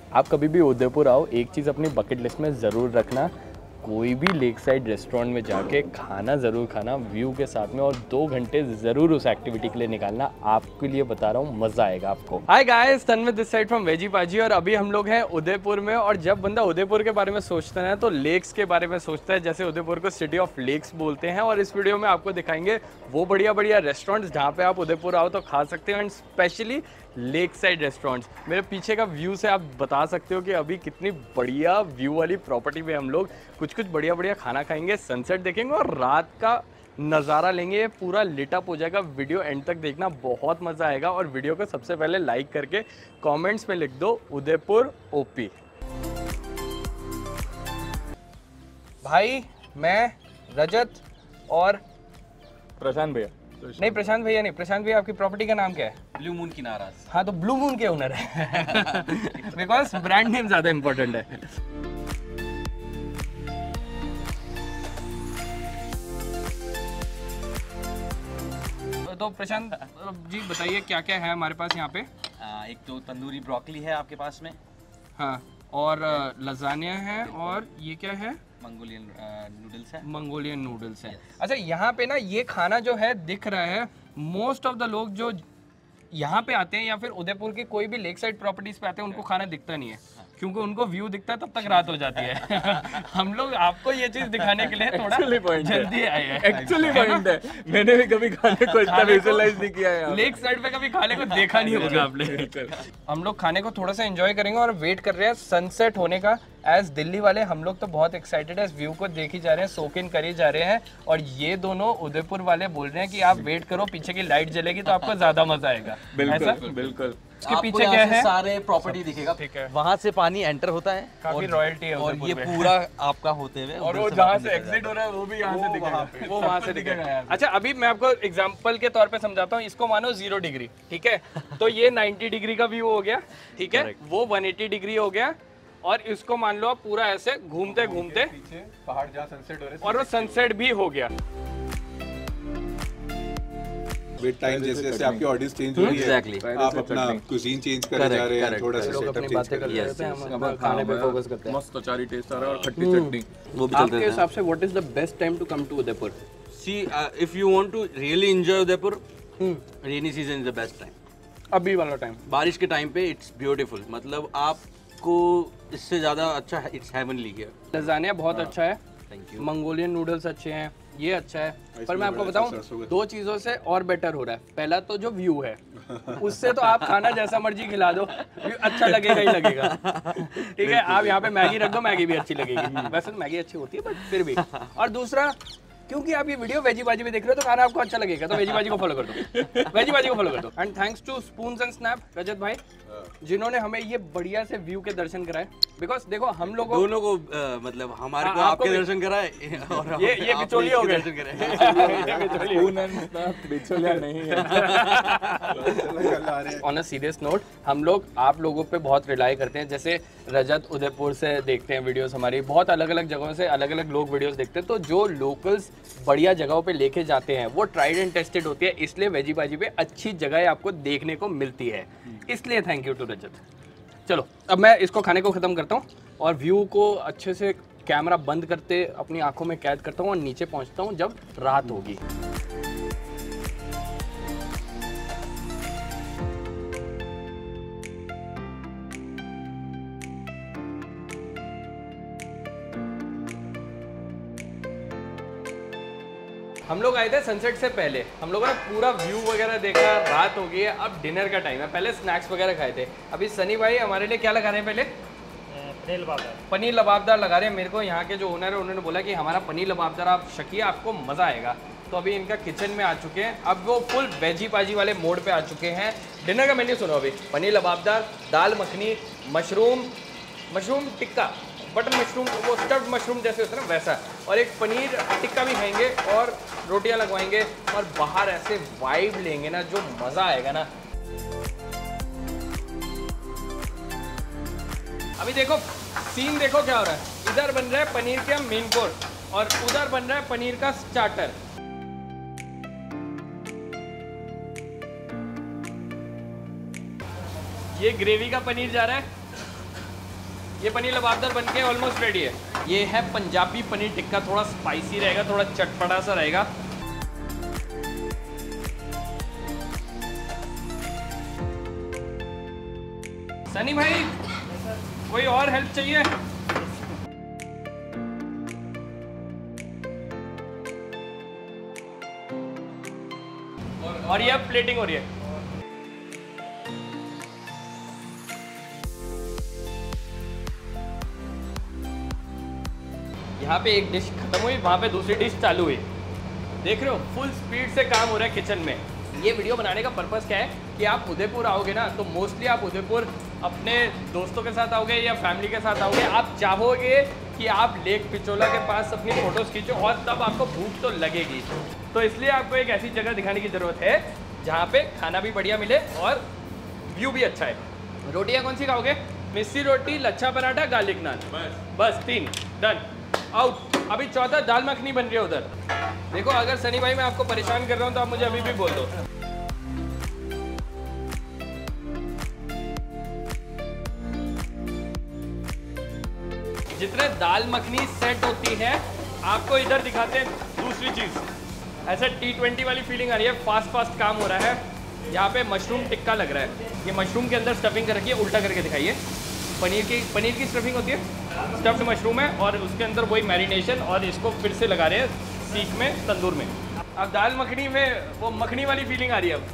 आप कभी भी उदयपुर आओ, एक चीज़ अपनी बकेट लिस्ट में ज़रूर रखना, कोई भी लेक साइड रेस्टोरेंट में जाके खाना ज़रूर खाना व्यू के साथ में, और 2 घंटे ज़रूर उस एक्टिविटी के लिए निकालना। आपके लिए बता रहा हूँ, मज़ा आएगा आपको। Hi guys, Tanvit this side from Veggie Paaji, और अभी हम लोग हैं उदयपुर में। और जब बंदा उदयपुर के बारे में सोचता है तो लेक्स के बारे में सोचता है, जैसे उदयपुर को सिटी ऑफ लेक्स बोलते हैं। और इस वीडियो में आपको दिखाएंगे वो बढ़िया बढ़िया रेस्टोरेंट्स जहाँ पे आप उदयपुर आओ तो खा सकते हो, and specially lake side restaurants. मेरे पीछे का व्यू से आप बता सकते हो कि अभी कितनी बढ़िया व्यू वाली प्रॉपर्टी में हम लोग कुछ बढ़िया बढ़िया खाना खाएंगे, सनसेट देखेंगे और रात का नज़ारा लेंगे। ये पूरा लिट अप हो जाएगा। वीडियो एंड तक देखना, बहुत मज़ा आएगा। और वीडियो को सबसे पहले लाइक करके कमेंट्स में लिख दो उदयपुर ओपी। भाई, मैं, रजत और प्रशांत भैया। नहीं, प्रशांत भैया नहीं। प्रशांत भैया, आपकी प्रॉपर्टी का नाम क्या है? ब्लू मून किनारा। हाँ, तो ब्लू मून के ओनर है बिकॉज ब्रांड नेम ज़्यादा इंपॉर्टेंट है। तो प्रशांत जी बताइए, क्या क्या है हमारे पास यहाँ पे? एक तो तंदूरी ब्रोकली है आपके पास में। हाँ, और लजानिया है, और ये क्या है? मंगोलियन नूडल्स है। मंगोलियन नूडल्स है। अच्छा, यहाँ पे ना ये खाना जो है दिख रहा है, मोस्ट ऑफ द लोग जो यहाँ पे आते हैं या फिर उदयपुर के कोई भी लेक साइड प्रॉपर्टीज पे आते हैं, उनको खाना दिखता नहीं है, क्योंकि उनको व्यू दिखता है, तब तक रात हो जाती है हम लोग आपको ये चीज दिखाने के लिए थोड़ा जल्दी आए हैं। एक्चुअली पॉइंट है, मैंने भी कभी खाने को इतना विजुअलाइज नहीं किया है। लेक साइड पे कभी खाने को देखा नहीं होगा आपने। हम लोग खाने को थोड़ा सा एंजॉय करेंगे और वेट कर रहे हैं सनसेट होने का। एज दिल्ली वाले हम लोग तो बहुत एक्साइटेड है, इस व्यू को देखी जा रहे हैं, सोक इन करी जा रहे हैं। और ये दोनों उदयपुर वाले बोल रहे हैं कि आप वेट करो, पीछे की लाइट जलेगी तो आपको ज्यादा मजा आएगा। बिल्कुल बिल्कुल। इसके पीछे क्या है? सारे प्रॉपर्टी दिखेगा। ठीक है। वहाँ से पानी एंटर होता है, काफी रॉयल्टी है और ये पूरा आपका होते हुए, और वो जहाँ से एग्जिट हो रहा है वो भी यहाँ से दिखेगा, वो वहाँ से दिखेगा। अच्छा, अभी मैं आपको एग्जांपल के तौर पे समझाता हूँ। इसको मानो 0 डिग्री, ठीक है? तो ये 90 डिग्री का व्यू हो गया, ठीक है? वो 180 डिग्री हो गया। और इसको मान लो आप पूरा ऐसे घूमते घूमते पहाड़ जहाँ सनसेट हो रहा है, और वो सनसेट भी हो गया। विद टाइम जैसे जैसे आपकी ऑडियंस चेंज हो रही है, आप अपना कुजीन चेंज करे जा रहे हैं, थोड़ा सा लोग अपनी बातें करते रहते हैं, हम खाने पे फोकस करते हैं। मस्त अचारी टेस्ट आ रहा है और खट्टी चटनी वो भी चलते आपके हिसाब से what is the best time to come to Udaipur? See, if you want to really enjoy Udaipur, rainy season is the best time. अभी वाला टाइम, बारिश के टाइम पे इट्स ब्यूटीफुल, मतलब आपको इससे ज़्यादा अच्छा है, इट्स हेवनली हियर। लजानिया बहुत अच्छा है, थैंक यू। मंगोलियन नूडल्स अच्छे हैं, ये अच्छा है। पर मैं आपको बताऊं, 2 चीज़ों से और बेटर हो रहा है। पहला तो जो व्यू है, उससे तो आप खाना जैसा मर्जी खिला दो, अच्छा लगेगा ही लगेगा, ठीक है? आप यहाँ पे मैगी रख दो, मैगी भी अच्छी लगेगी। वैसे तो मैगी अच्छी होती है, बट फिर भी। और दूसरा, क्योंकि आप ये वीडियो वेजी बाजी में देख रहे हो तो खाना आपको अच्छा लगेगा, तो वेजी बाजी को फॉलो कर दो, वेजी बाजी को फॉलो कर दो। And thanks to spoons and snap Rajat भाई, जिन्होंने हमें ये बढ़िया से व्यू के दर्शन कराए। बिकॉज देखो, हम लोगों दोनों को मतलब हमारे को आपके दर्शन कराए और ये बिचौलिया हो गए। बिचौलिया नहीं है। ऑन अ सीरियस नोट, हम लोग आप लोगों पे बहुत रिलाई करते हैं। जैसे रजत उदयपुर से देखते हैं वीडियोस हमारी, बहुत अलग अलग जगहों से अलग अलग लोग वीडियोस देखते हैं, तो जो लोकल्स बढ़िया जगहों पे लेके जाते हैं वो ट्राइड एंड टेस्टेड होती है, इसलिए वेजी बाजी पे अच्छी जगह आपको देखने को मिलती है। इसलिए थैंक यू टू रजत। चलो, अब मैं इसको खाने को ख़त्म करता हूँ और व्यू को अच्छे से कैमरा बंद करते अपनी आंखों में कैद करता हूँ और नीचे पहुँचता हूँ जब रात होगी। हम लोग आए थे सनसेट से पहले, हम लोगों ने पूरा व्यू वगैरह देखा, रात हो गई है, अब डिनर का टाइम है। पहले स्नैक्स वगैरह खाए थे। अभी सनी भाई हमारे लिए क्या लगा रहे हैं? पहले पनीर लबाबदार लगा रहे हैं। मेरे को यहाँ के जो ओनर है उन्होंने बोला कि हमारा पनीर लबाबदार आप शकिए, आपको मज़ा आएगा। तो अभी इनका किचन में आ चुके हैं, अब वो फुल वेजी पाजी वाले मोड पे आ चुके हैं। डिनर का मेन्यू सुनो अभी। Paneer lababdar, dal makhani, mushroom tikka, butter mushroom, वो स्टफ्ड मशरूम जैसे होता है ना वैसा, और एक पनीर टिक्का भी खाएंगे और रोटियां लगवाएंगे और बाहर ऐसे वाइब लेंगे ना, जो मज़ा आएगा ना। अभी देखो सीन, देखो क्या हो रहा है। इधर बन रहा है पनीर का मेन कोर्स और उधर बन रहा है पनीर का स्टार्टर। ये ग्रेवी का पनीर जा रहा है, ये पनीर लबाबदार बन के ऑलमोस्ट रेडी है। ये है पंजाबी पनीर टिक्का, थोड़ा स्पाइसी रहेगा, थोड़ा चटपटा सा रहेगा। सनी भाई कोई और हेल्प चाहिए? और ये अब प्लेटिंग हो रही है। यहाँ पे एक डिश खत्म हुई, वहाँ पे दूसरी डिश चालू हुई। देख रहे हो फुल स्पीड से काम हो रहा है किचन में। ये वीडियो बनाने का पर्पस क्या है कि आप उदयपुर आओगे ना, तो मोस्टली आप उदयपुर अपने दोस्तों के साथ आओगे या फैमिली के साथ आओगे। आप चाहोगे कि आप लेक पिचोला के पास अपनी फ़ोटोज़ खींचो और तब आपको भूख तो लगेगी। तो इसलिए आपको एक ऐसी जगह दिखाने की ज़रूरत है जहाँ पे खाना भी बढ़िया मिले और व्यू भी अच्छा है। रोटियाँ कौन सी खाओगे? मिस्सी रोटी, लच्छा पराठा, गार्लिक नान, बस 3 डन आउट। अभी चौथा दाल मखनी बन रही है उधर। देखो अगर सनी भाई मैं आपको परेशान कर रहा हूँ तो आप मुझे अभी भी बोल दो। जितने दाल मखनी सेट होती है आपको इधर दिखाते हैं दूसरी चीज़। ऐसे T20 वाली फीलिंग आ रही है, फास्ट काम हो रहा है। यहाँ पे मशरूम टिक्का लग रहा है। ये मशरूम के अंदर स्टफिंग कर रखी है, उल्टा करके दिखाइए। पनीर की स्टफिंग होती है, स्टफ्ड मशरूम है और उसके अंदर वही मैरिनेशन, और इसको फिर से लगा रहे हैं सीख में, तंदूर में। अब दाल मखनी में वो मखनी वाली फीलिंग आ रही है अब।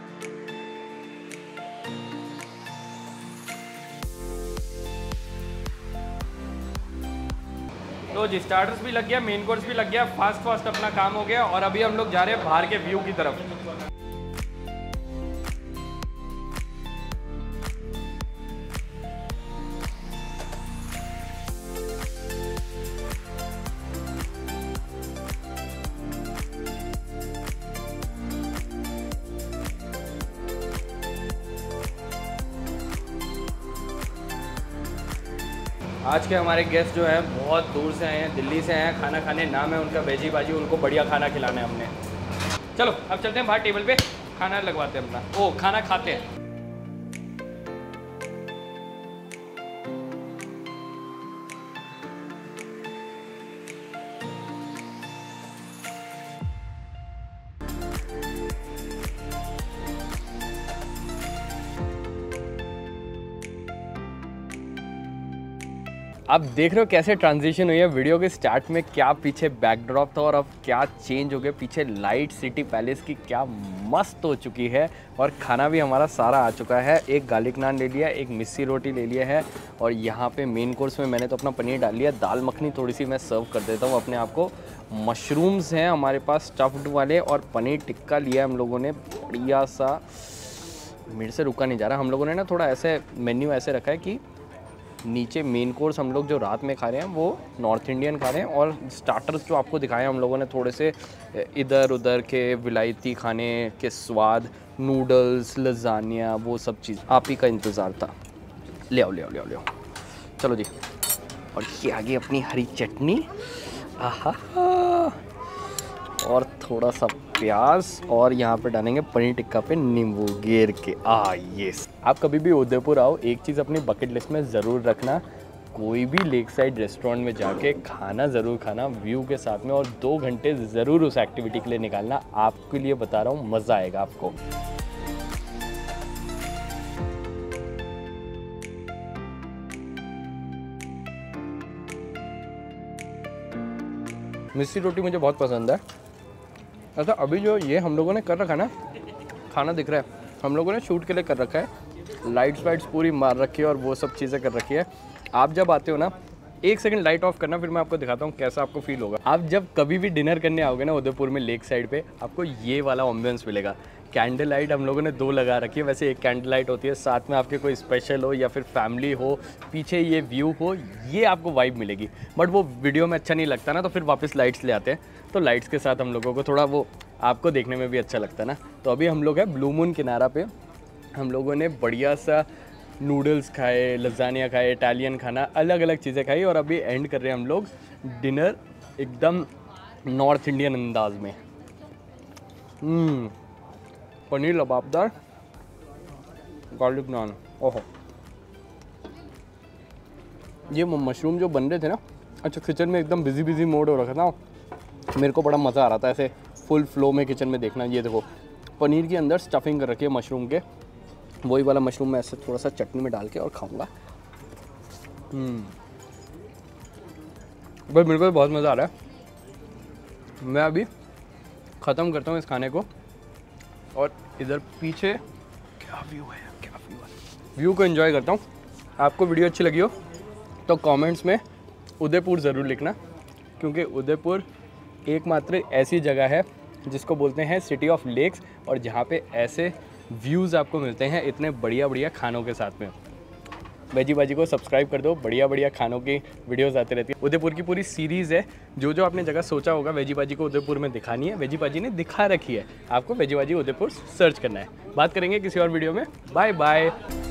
तो जी स्टार्टर्स भी लग गया, मेन कोर्स भी लग गया, फास्ट अपना काम हो गया। और अभी हम लोग जा रहे हैं बाहर के व्यू की तरफ। आज के हमारे गेस्ट जो हैं बहुत दूर से आए हैं, दिल्ली से आए हैं खाना खाने। नाम है उनका वेजी बाजी, उनको बढ़िया खाना खिलाना है हमने। चलो अब चलते हैं बाहर टेबल पे, खाना लगवाते हैं अपना। ओ खाना खाते हैं। आप देख रहे हो कैसे ट्रांजिशन हुई है वीडियो के स्टार्ट में, क्या पीछे बैकड्रॉप था और अब क्या चेंज हो गया। पीछे लाइट सिटी पैलेस की क्या मस्त हो चुकी है और खाना भी हमारा सारा आ चुका है। एक गार्लिक नान ले लिया, एक मिस्सी रोटी ले लिया है और यहाँ पे मेन कोर्स में मैंने तो अपना पनीर डाल लिया। दाल मखनी थोड़ी सी मैं सर्व कर देता हूँ अपने आप को। मशरूम्स हैं हमारे पास स्टफ्ड वाले और पनीर टिक्का लिया हम लोगों ने बढ़िया सा। मेरे से रुका नहीं जा रहा। हम लोगों ने ना थोड़ा ऐसे मेन्यू ऐसे रखा है कि नीचे मेन कोर्स हम लोग जो रात में खा रहे हैं वो नॉर्थ इंडियन खा रहे हैं और स्टार्टर्स जो आपको दिखाए हम लोगों ने थोड़े से इधर उधर के विलायती खाने के स्वाद, नूडल्स, लजानिया, वो सब चीज़ आप ही का इंतज़ार था। ले आओ चलो जी। और ये आगे अपनी हरी चटनी, आहा, और थोड़ा सा प्याज और यहाँ पे डालेंगे पनीर टिक्का पे नींबू गेर के। यस। आप कभी भी उदयपुर आओ, एक चीज़ अपनी बकेट लिस्ट में ज़रूर रखना, कोई भी लेक साइड रेस्टोरेंट में जाके खाना ज़रूर खाना व्यू के साथ में, और 2 घंटे ज़रूर उस एक्टिविटी के लिए निकालना। आपके लिए बता रहा हूँ, मज़ा आएगा आपको। मिस्सी रोटी मुझे बहुत पसंद है। अच्छा अभी जो ये हम लोगों ने कर रखा है ना, खाना दिख रहा है, हम लोगों ने शूट के लिए कर रखा है। लाइट्स वाइट्स पूरी मार रखी है और वो सब चीज़ें कर रखी है। आप जब आते हो ना, 1 सेकंड लाइट ऑफ करना, फिर मैं आपको दिखाता हूँ कैसा आपको फील होगा। आप जब कभी भी डिनर करने आओगे ना उदयपुर में लेक साइड पे, आपको ये वाला एम्बियंस मिलेगा। कैंडल लाइट हम लोगों ने 2 लगा रखी है। वैसे एक कैंडल लाइट होती है, साथ में आपके कोई स्पेशल हो या फिर फैमिली हो, पीछे ये व्यू हो, ये आपको वाइब मिलेगी। बट वो वीडियो में अच्छा नहीं लगता ना, तो फिर वापस लाइट्स ले आते हैं, तो लाइट्स के साथ हम लोगों को थोड़ा वो आपको देखने में भी अच्छा लगता है ना। तो अभी हम लोग हैं ब्लू मून किनारा पे। हम लोगों ने बढ़िया सा नूडल्स खाए, लजानिया खाए, इटालियन खाना, अलग अलग चीज़ें खाई और अभी एंड कर रहे हैं हम लोग डिनर एकदम नॉर्थ इंडियन अंदाज में। पनीर लबाबदार, गार्लिक नान, ओहो ये मशरूम जो बन रहे थे ना, अच्छा किचन में एकदम बिजी मोड हो रखा था, मेरे को बड़ा मज़ा आ रहा था ऐसे फुल फ्लो में किचन में देखना। ये देखो पनीर के अंदर स्टफिंग कर रखी है मशरूम के, वही वाला मशरूम मैं ऐसे थोड़ा सा चटनी में डाल के और खाऊंगा। बस मेरे को बहुत मज़ा आ रहा है। मैं अभी ख़त्म करता हूँ इस खाने को, और इधर पीछे क्या व्यू है, क्या व्यू है, व्यू को एंजॉय करता हूँ। आपको वीडियो अच्छी लगी हो तो कमेंट्स में उदयपुर ज़रूर लिखना, क्योंकि उदयपुर एकमात्र ऐसी जगह है जिसको बोलते हैं सिटी ऑफ लेक्स, और जहाँ पे ऐसे व्यूज़ आपको मिलते हैं इतने बढ़िया खानों के साथ में। वेजी बाजी को सब्सक्राइब कर दो, बढ़िया खानों की वीडियोस आती रहती है। उदयपुर की पूरी सीरीज़ है, जो आपने जगह सोचा होगा वेजी बाजी को उदयपुर में दिखानी है, वेजी बाजी ने दिखा रखी है। आपको वेजी बाजी उदयपुर सर्च करना है। बात करेंगे किसी और वीडियो में। Bye bye.